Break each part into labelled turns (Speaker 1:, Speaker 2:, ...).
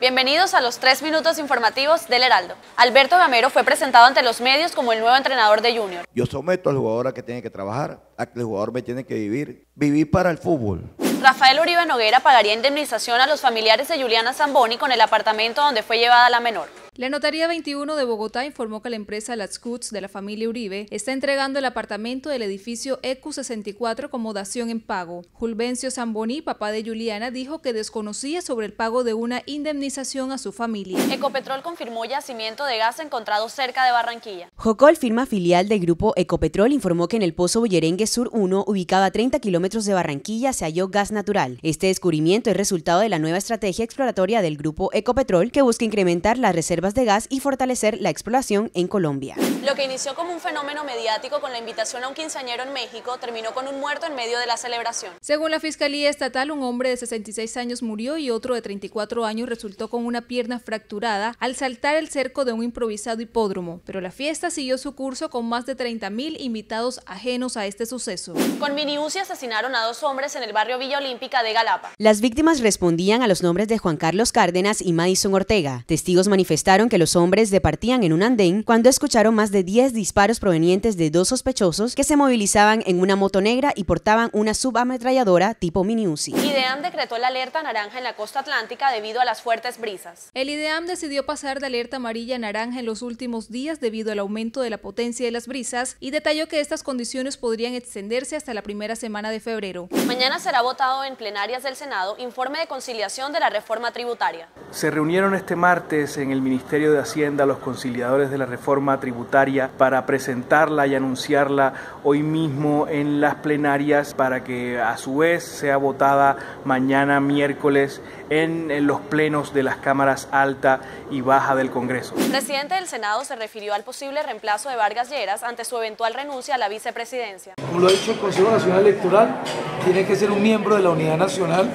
Speaker 1: Bienvenidos a los 3 minutos informativos del Heraldo. Alberto Gamero fue presentado ante los medios como el nuevo entrenador de Junior.
Speaker 2: Yo someto al jugador a que tiene que trabajar, a que el jugador me tiene que vivir para el fútbol.
Speaker 1: Rafael Uribe Noguera pagaría indemnización a los familiares de Juliana Zamboni con el apartamento donde fue llevada la menor.
Speaker 3: La Notaría 21 de Bogotá informó que la empresa Las Goods de la familia Uribe está entregando el apartamento del edificio EQ64 como dación en pago. Julvencio Zamboni, papá de Juliana, dijo que desconocía sobre el pago de una indemnización a su familia.
Speaker 1: Ecopetrol confirmó yacimiento de gas encontrado cerca de Barranquilla.
Speaker 4: Jocol, firma filial del grupo Ecopetrol, informó que en el pozo Bullerengue Sur 1, ubicado a 30 kilómetros de Barranquilla, se halló gas natural. Este descubrimiento es resultado de la nueva estrategia exploratoria del grupo Ecopetrol, que busca incrementar las reservas de gas y fortalecer la exploración en Colombia.
Speaker 1: Lo que inició como un fenómeno mediático con la invitación a un quinceañero en México terminó con un muerto en medio de la celebración.
Speaker 3: Según la Fiscalía Estatal, un hombre de 66 años murió y otro de 34 años resultó con una pierna fracturada al saltar el cerco de un improvisado hipódromo, pero la fiesta siguió su curso con más de 30.000 invitados ajenos a este suceso.
Speaker 1: Con mini Uzi asesinaron a 2 hombres en el barrio Villa Olímpica de Galapa.
Speaker 4: Las víctimas respondían a los nombres de Juan Carlos Cárdenas y Madison Ortega. Testigos manifestaron que los hombres departían en un andén cuando escucharon más de 10 disparos provenientes de 2 sospechosos que se movilizaban en una moto negra y portaban una subametralladora tipo mini Uzi.
Speaker 1: IDEAM decretó la alerta naranja en la costa atlántica debido a las fuertes brisas.
Speaker 3: El IDEAM decidió pasar de alerta amarilla a naranja en los últimos días debido al aumento de la potencia de las brisas y detalló que estas condiciones podrían extenderse hasta la primera semana de febrero.
Speaker 1: Mañana será votado en plenarias del Senado informe de conciliación de la reforma tributaria.
Speaker 5: Se reunieron este martes en el Ministerio de Hacienda los conciliadores de la reforma tributaria para presentarla y anunciarla hoy mismo en las plenarias para que a su vez sea votada mañana miércoles en los plenos de las cámaras alta y baja del Congreso.
Speaker 1: El presidente del Senado se refirió al posible reemplazo de Vargas Lleras ante su eventual renuncia a la vicepresidencia.
Speaker 6: Como lo ha dicho el Consejo Nacional Electoral, tiene que ser un miembro de la Unidad Nacional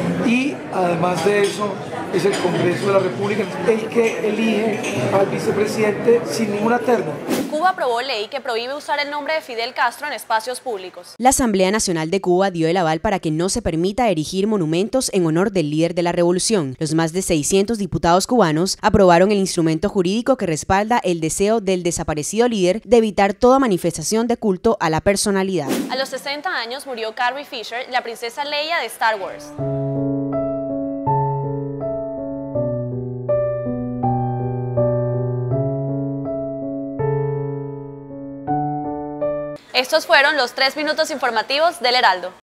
Speaker 6: y además de eso es el Congreso de la República el que elige al vicepresidente sin ninguna terna.
Speaker 1: Cuba aprobó ley que prohíbe usar el nombre de Fidel Castro en espacios públicos.
Speaker 4: La Asamblea Nacional de Cuba dio el aval para que no se permita erigir monumentos en honor del líder de la revolución. Los más de 600 diputados cubanos aprobaron el instrumento jurídico que respalda el deseo del desaparecido líder de evitar toda manifestación de culto a la personalidad.
Speaker 1: A los 60 años murió Carrie Fisher, la princesa Leia de Star Wars. Estos fueron los 3 minutos informativos del Heraldo.